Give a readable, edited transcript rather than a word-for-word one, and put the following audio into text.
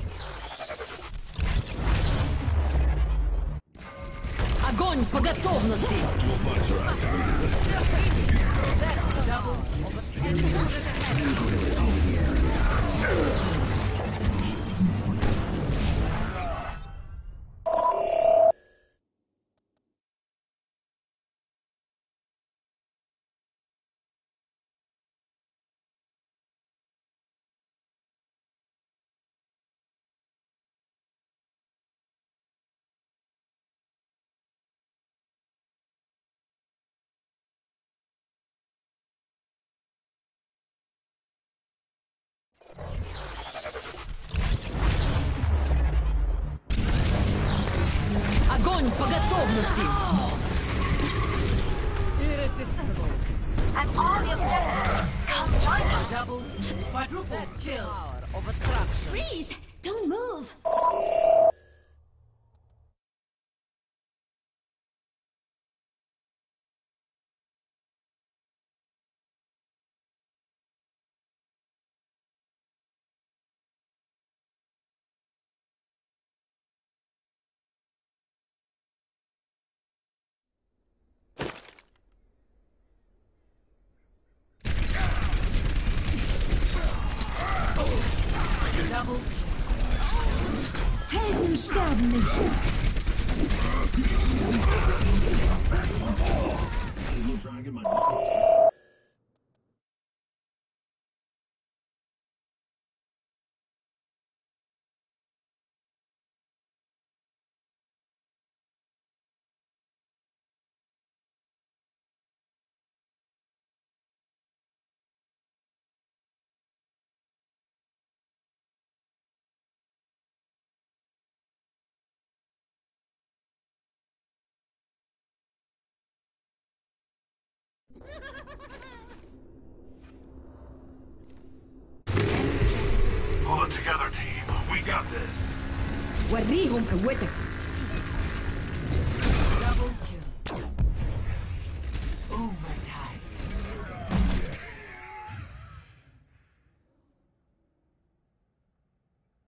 Огонь по готовности! Огонь по готовности! I'm all the objectives. Come join us. Double, quadruple kill. Power of attraction. Freeze! Don't move. Double, Helden sterben nicht. Pull it together, team. We got this. وريهم قوتك. double,